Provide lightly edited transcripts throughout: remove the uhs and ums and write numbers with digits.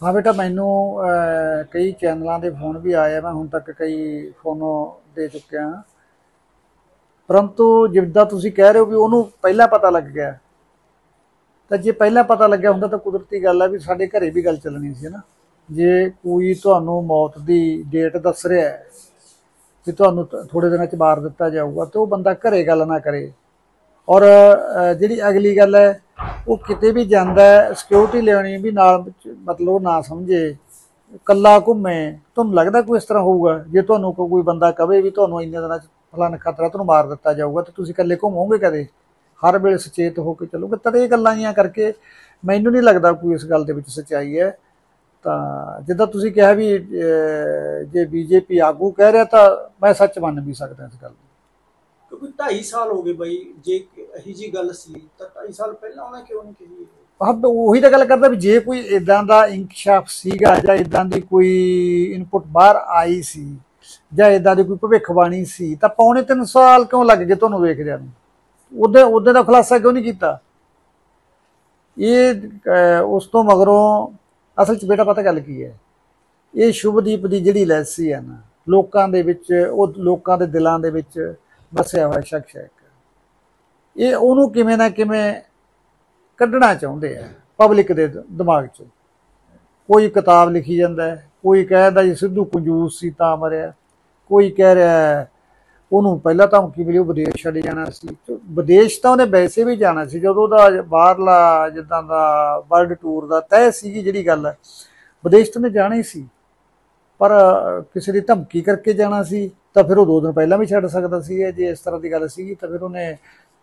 हाँ बेटा, मैनू कई चैनलों के फोन भी आए, मैं हुण तक कई फोनों दे चुकिया हाँ। परंतु जिद्दां तुसीं कह रहे हो भी उन्होंने पहला पता लग गया, तो जे पहला पता लग्या हुंदा तो कुदरती गल है भी साडे घरे भी गल चलनी सी ना। जे कोई तुहानू मौत की डेट दस रहा है कि तुहानू थोड़े दिनों च मार दिता जाऊगा, तो वह बंदा घरे गल ना करे। और जिहड़ी अगली गल है वो किते भी जांदा है सिक्योरिटी लेनी भी नाल, मतलब ना समझे कला घूमे। तुहानू लगदा कोई इस तरह होऊगा जे तुहानू कोई बंदा कहे भी तुहानू इन्ने दिनां च फलाना खतरा तुहानू मार दिता जाऊगा, तो तुसीं कल्ले घूमोगे कदे? हर वेले सचेत होकर चलोगे? तद ये गल्लां जियां करके मैनू नहीं लगता कोई इस गल दे विच सच्चाई है। तो जिद्दां तुसीं कहा भी जे बीजेपी आगू कह रहा, तो मैं सच मन भी सकदा इस गल। क्योंकि 2.5 साल हो गए बई, जे यही जी गल सी तो 2.5 साल पहला उन्हें क्यों नहीं कही? हाँ, ਉਹੀ ਤਾਂ ਗੱਲ ਕਰਦਾ ਵੀ ਜੇ ਕੋਈ ਇਦਾਂ ਦਾ ਇੰਕਸ਼ਾਫ ਸੀਗਾ ਜਾਂ ਇਦਾਂ ਦੀ ਕੋਈ ਇਨਪੁਟ ਬਾਹਰ ਆਈ ਸੀ ਜਾਂ ਇਦਾਂ ਦੀ ਕੋਈ ਭਵਿੱਖਬਾਣੀ ਸੀ, ਤਾਂ ਪੌਣੇ 3 ਸਾਲ ਕਿਉਂ ਲੱਗ ਗਏ ਤੁਹਾਨੂੰ ਵੇਖਦਿਆਂ ਨੂੰ? ਉਹਦੇ ਦਾ ਖੁਲਾਸਾ ਕਿਉਂ ਨਹੀਂ ਕੀਤਾ? ਇਹ ਉਸ ਤੋਂ ਮਗਰੋਂ ਅਸਲ 'ਚ ਬੇਟਾ ਪਤਾ ਗੱਲ ਕੀ ਹੈ, ਇਹ ਸ਼ੁਭਦੀਪ ਦੀ ਜਿਹੜੀ ਲੈਸੀ ਹੈ ਨਾ, ਲੋਕਾਂ ਦੇ ਵਿੱਚ, ਉਹ ਲੋਕਾਂ ਦੇ ਦਿਲਾਂ ਦੇ ਵਿੱਚ ਵਸਿਆ ਹੋਇਆ ਸ਼ਖਸ ਹੈ। ਇਹ ਉਹਨੂੰ ਕਿਵੇਂ ਨਾ ਕਿਵੇਂ ਕੱਢਣਾ ਚਾਹੁੰਦੇ ਆ ਪਬਲਿਕ ਦੇ ਦਿਮਾਗ 'ਚ। ਕੋਈ ਕਿਤਾਬ ਲਿਖੀ ਜਾਂਦਾ ਹੈ, ਕੋਈ ਕਹਿੰਦਾ ਜੀ ਸਿੱਧੂ ਕੰਜੂਸ ਸੀ ਤਾਂ ਮਰਿਆ, ਕੋਈ ਕਹਿ ਰਿਹਾ ਉਹਨੂੰ ਪਹਿਲਾਂ ਧਮਕੀ ਮਿਲੀ ਉਹ ਵਿਦੇਸ਼ ਛੱਡ ਜਾਣਾ ਸੀ। ਵਿਦੇਸ਼ ਤਾਂ ਉਹਨੇ ਵੈਸੇ ਵੀ ਜਾਣਾ ਸੀ, ਜਦੋਂ ਉਹਦਾ ਬਾਹਰਲਾ ਜਿੱਦਾਂ ਦਾ ਵਰਲਡ ਟੂਰ ਦਾ ਤੈਅ ਸੀਗੀ ਜਿਹੜੀ ਗੱਲ, ਵਿਦੇਸ਼ ਤਾਂ ਉਹਨੇ ਜਾਣਾ ਹੀ ਸੀ, ਪਰ ਕਿਸੇ ਦੀ ਧਮਕੀ ਕਰਕੇ ਜਾਣਾ ਸੀ ਤਾਂ ਫਿਰ ਉਹ 2 ਦਿਨ ਪਹਿਲਾਂ ਵੀ ਛੱਡ ਸਕਦਾ ਸੀ। ਜੇ ਇਸ ਤਰ੍ਹਾਂ ਦੀ ਗੱਲ ਸੀਗੀ ਤਾਂ ਫਿਰ ਉਹਨੇ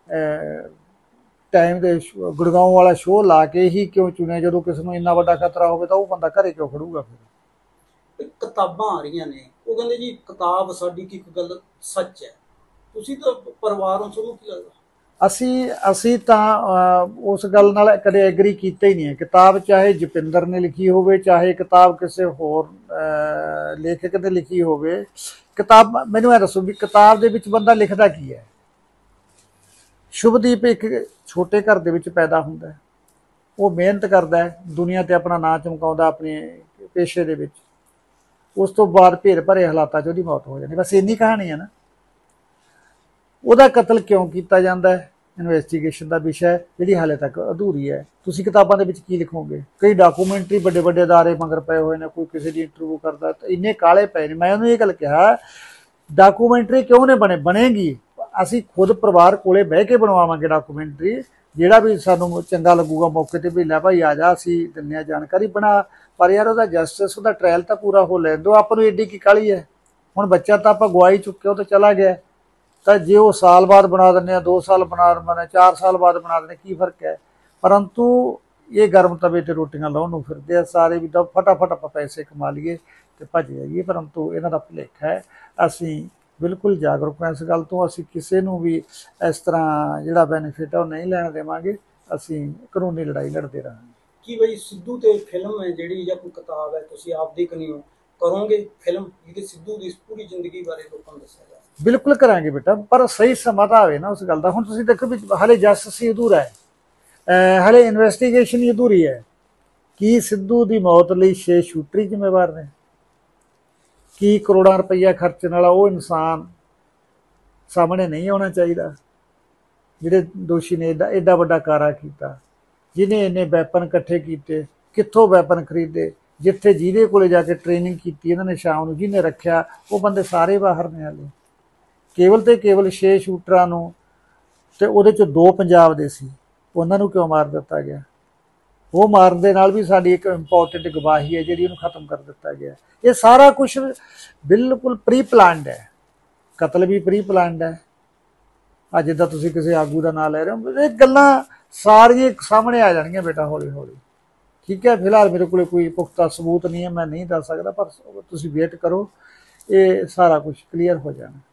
टाइम दे गुड़गांव वाला शो ला के ही क्यों चुने? जो किसी को इन्ना वड्डा खतरा हो तो वह बंदा घरे क्यों खड़ूगा? फिर किताबां आ रही ने, वो कहंदे जी किताब साडी की एक गल सच है, तुसीं तो परिवारों सोनू की लगदा? असी तां उस गल नाल कदे एग्री कीता ही नहीं है। किताब चाहे जपिंदर ने लिखी होवे, चाहे किताब किसी होर लेखक ने लिखी होवे, किताब मैनूं इह दसो भी किताब दे विच बंदा लिखदा की है? शुभदीप एक छोटे घर दे विच पैदा हुंदा है, वो मेहनत करदा है, दुनिया ते अपना नां चमकाउंदा अपने पेशे दे विच, उस तो बाद भेर भरे हालातां 'च उहदी मौत हो जांदी। बस इन्नी कहानी है ना। उहदा कतल क्यों किया जाता है, इन्वेस्टिगेशन का विषय जिहड़ी हाले तक अधूरी है। तुसीं किताबां दे विच की लिखोगे? कई डॉकूमेंटरी बड़े बड़े अदारे मगर पए होए ने, कोई किसी दी इंटरव्यू करदा, तो इन्ने काले पए ने। मैं उहनूं इह गल कहा डॉकूमेंटरी क्यों नहीं बनेगी? ਅਸੀਂ खुद परिवार कोले बह के बनवावांगे डॉकूमेंटरी, जिहड़ा भी सानूं चंगा लगूगा मौके ते भी लै भाई आ जा असीं दिंदे हां जानकारी बना। पर यार उहदा जस्टिस, उहदा ट्रायल तां पूरा हो लैण दो। आपां नूं एड्डी की काहली है? हुण बच्चा तां आपां गवा ही चुके, वो तो चला गया। तो जे वो साल बाद बना दिंदे आ, 2 साल बना दिंदे, 4 साल बाद बना दिंदे, की फर्क है? परंतु ये गर्म तवे ते रोटियां लाउण नूं फिरदे आ सारे भी, फटाफट आपां पैसे कमा लईए ते भज जाइए। परंतु इन्हां दा भुलेखा है। असीं बिल्कुल जागरूक हैं इस गल तो। असीं किसी नूं भी इस तरह जिहड़ा बेनीफिट है वो नहीं लैण देवांगे। असीं कानूनी लड़ाई लड़दे रहांगे। कि बई सिद्धू ते फिल्म है जिहड़ी जां कोई किताब है, तुसीं आपदी कनियों करोगे फिल्म जिहदे सिद्धू दी पूरी जिंदगी बारे लोकां नूं दस्सिया जाए? बिल्कुल करांगे बेटा, पर सही समा तां आवे ना उस गल दा। हुण तुसीं देखो भी हाले जस्टिस ही अधूरा है, हाले इन्वेस्टिगेशन ही अधूरी है। कि सिद्धू दी मौत लई 6 शूटर ही जिम्मेवार ने? कि करोड़ां रुपया खर्चण वाला वो इंसान सामने नहीं आना चाहिए जिहड़े दोषी ने एडा वड्डा कारा किया, जिन्हें इन्ने वैपन इकट्ठे किए, कित्थों वैपन खरीदे, जिथे जिहदे कोले जाके ट्रेनिंग की इन्होंने शाम नूं, जिन्हें रखिया वो बंदे सारे बाहर ने। हाले केवल तो केवल 6 शूटरां नूं ते उहदे चों 2 पंजाब दे सी, उन्हां नूं क्यों मार दिता गया? वो मारन दे नाल भी साडी एक इंपोर्टेंट गवाही है जिहड़ी उहनूं खत्म कर दिता गया। ये सारा कुछ बिल्कुल प्री प्लानड है, कतल भी प्री प्लानड है। अज जिद्दां तुसीं किसी आगू का नाम ले रहे हो, ये गल्लां सारियां सामने आ जाणगियां बेटा हौली हौली। ठीक है, फिलहाल मेरे को कोई पुख्ता सबूत नहीं है, मैं नहीं दस सकदा, पर तुसीं वेट करो, ये सारा कुछ क्लीयर हो जाना।